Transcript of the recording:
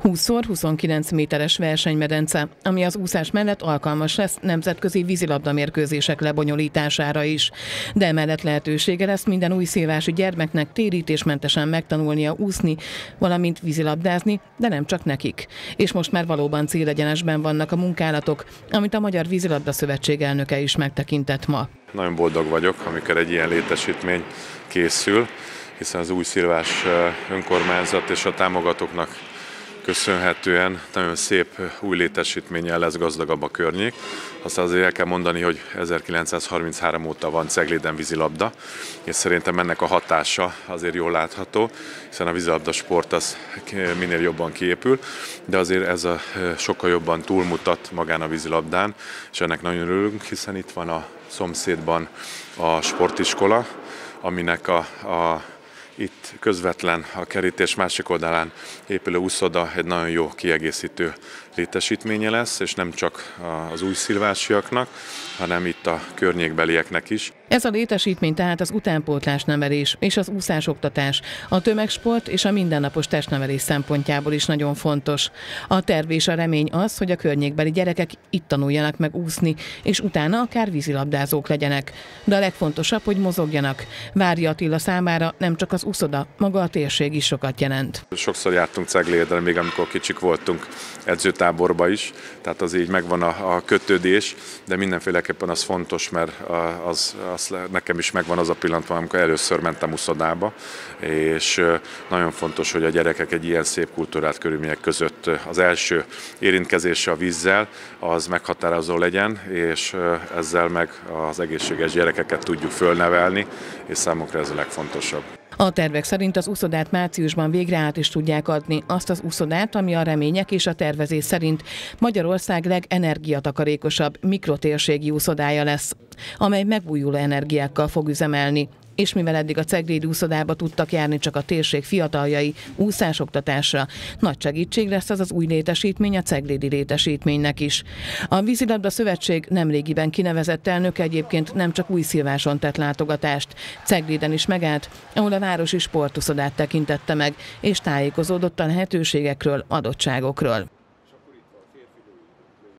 20x29 méteres versenymedence, ami az úszás mellett alkalmas lesz nemzetközi vízilabdamérkőzések lebonyolítására is. De emellett lehetősége lesz minden újszilvási gyermeknek térítésmentesen megtanulnia úszni, valamint vízilabdázni, de nem csak nekik. És most már valóban célegyenesben vannak a munkálatok, amit a Magyar Vízilabda Szövetség elnöke is megtekintett ma. Nagyon boldog vagyok, amikor egy ilyen létesítmény készül, hiszen az újszilvás önkormányzat és a támogatóknak köszönhetően nagyon szép új létesítménnyel lesz gazdagabb a környék. Aztán azért el kell mondani, hogy 1933 óta van Cegléden vízilabda, és szerintem ennek a hatása azért jól látható, hiszen a vízilabda sport az minél jobban kiépül, de azért ez sokkal jobban túlmutat magán a vízilabdán, és ennek nagyon örülünk, hiszen itt van a szomszédban a sportiskola, aminek itt közvetlen a kerítés másik oldalán épülő úszoda egy nagyon jó kiegészítő létesítménye lesz, és nem csak az újszilvásiaknak, hanem itt a környékbelieknek is. Ez a létesítmény tehát az utánpótlás nevelés és az úszásoktatás, a tömegsport és a mindennapos testnevelés szempontjából is nagyon fontos. A terv és a remény az, hogy a környékbeli gyerekek itt tanuljanak meg úszni, és utána akár vízilabdázók legyenek. De a legfontosabb, hogy mozogjanak. Várja Attila számára nem csak az úszoda, maga a térség is sokat jelent. Sokszor jártunk Ceglédre, még amikor kicsik voltunk, edzőtáborba is, tehát az így megvan a kötődés, de mindenféleképpen az fontos, mert nekem is megvan az a pillanat, amikor először mentem úszodába, és nagyon fontos, hogy a gyerekek egy ilyen szép kultúrát körülmények között az első érintkezése a vízzel, az meghatározó legyen, és ezzel meg az egészséges gyerekeket tudjuk fölnevelni, és számunkra ez a legfontosabb. A tervek szerint az úszodát márciusban végre át is tudják adni, azt az úszodát, ami a remények és a tervezés szerint Magyarország legenergiatakarékosabb mikrotérségi úszodája lesz, amely megújuló energiákkal fog üzemelni. És mivel eddig a ceglédi úszodába tudtak járni csak a térség fiataljai úszásoktatásra, nagy segítség lesz az új létesítmény a ceglédi létesítménynek is. A Vízilabda Szövetség nemrégiben kinevezett elnöke egyébként nem csak Újszilváson tett látogatást, Cegléden is megállt, ahol a városi sportuszodát tekintette meg, és tájékozódott a lehetőségekről, adottságokról.